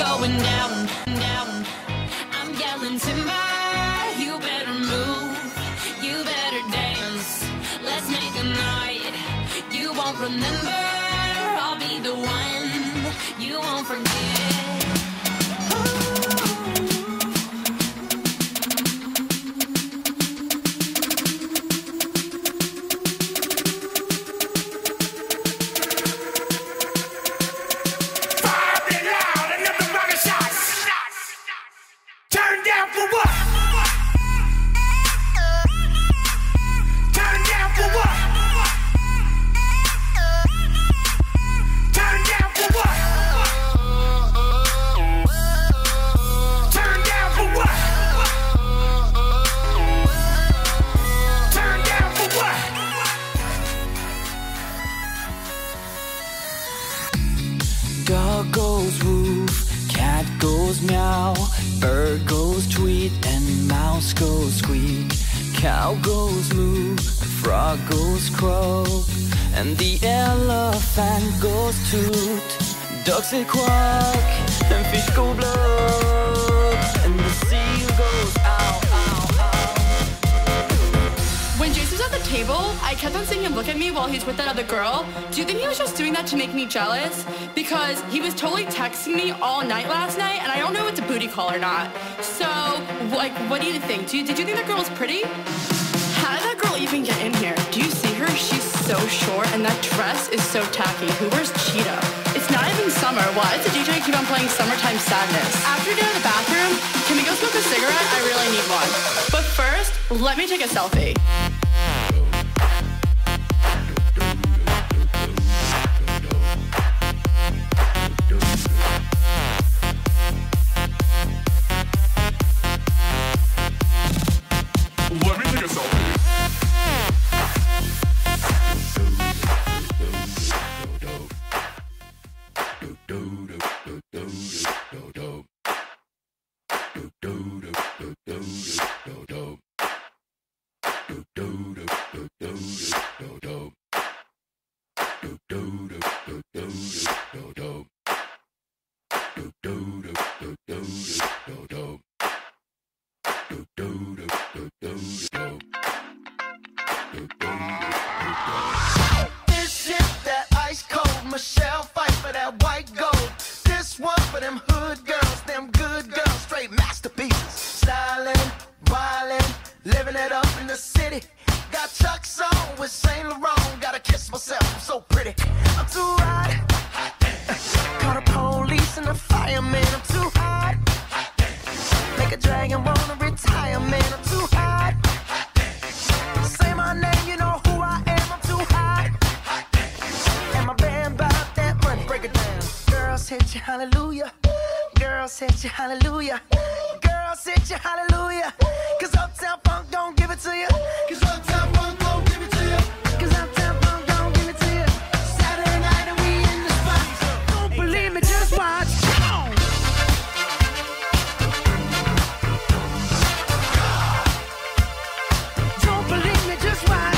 going down, down. I'm yelling timber, you better move, you better dance. Let's make a night you won't remember. I'll be the one you won't forget. Dog goes woof, cat goes meow, bird goes tweet, and mouse goes squeak. Cow goes moo, frog goes croak, and the elephant goes toot. Ducks say quack, and fish go blub, and the seal goes ow, ow, ow. When Jason was at the table, I kept on seeing him look at me while he's with that other girl. Do you think he was just doing that to make me jealous? Because he was totally texting me all night last night, and I don't know if it's a booty call or not. So, like, what do you think? Did you think that girl was pretty? How did that girl even get in here? Do you see her? She's so short, and that dress is so tacky. Who wears cheetah? It's not even summer. Why does the DJ keep on playing Summertime Sadness? After we get out of the bathroom, can we go smoke a cigarette? I really need one. But first, let me take a selfie. This hit that ice cold Michelle fight for that white gold. This one for them hood girls, them good girls, straight masterpieces. Stylin', wildin', living it up in the city. Got Chuck's on with Saint Laurent. Gotta kiss myself, I'm so pretty. I'm too hot. Call the police and the fireman. I'm too hot. Make a dragon wanna retire, man. I'm too hot. Say my name, you know who I am. I'm too hot. And my band bought that money. Break it down. Girls hit you, hallelujah. Girls hit you, hallelujah. Girls hit you, hallelujah. Cause Uptown Funk don't give it to you. Cause Uptown Funk don't give it to you. Cause Uptown Funk don't give it to you. Saturday night and we in the spot. Don't believe me, just watch. Come on. Don't believe me, just watch.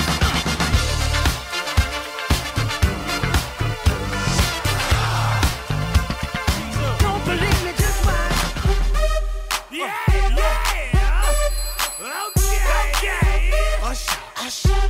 Don't believe me, just watch. Yeah, yeah. Okay, okay. Usher, usher.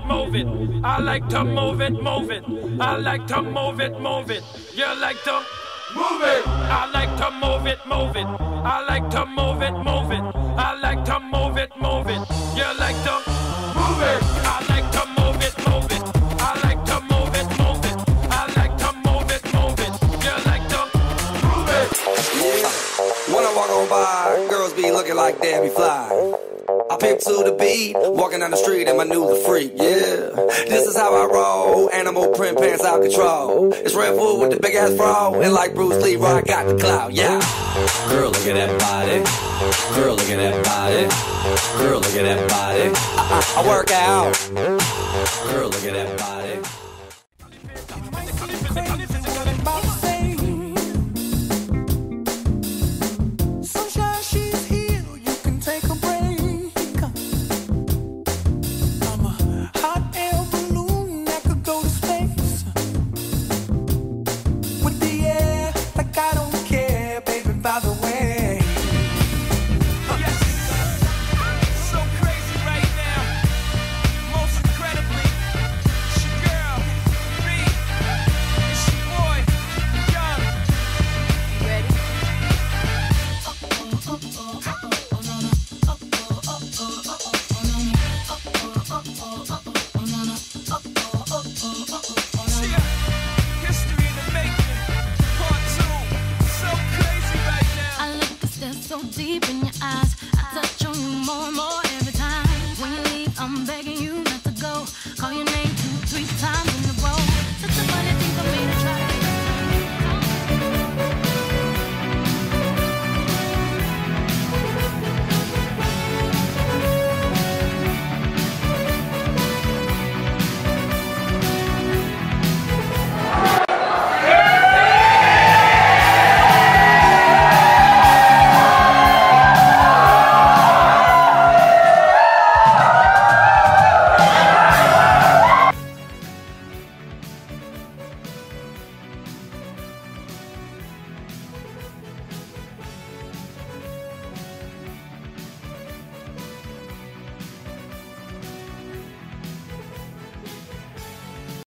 move it. I like to move it, move it. I like to move it, move it. You like to move it. I like to move it, move it. I like to move it, move it. I like to move it, move it. You like to move it. I like to move it, move it. I like to move it, move it. I like to move it, move it. You like to move it. Yeah. When I walk on by, girls be looking like Debbie Fly. I pimp to the beat, walking down the street in my new the freak, yeah. This is how I roll, animal print pants out control. It's Red Bull with the big ass fro, and like Bruce Lee, I got the clout, yeah. Girl, look at that body. Girl, look at that body. Girl, look at that body. I work out. Girl, look at that body. So deep in your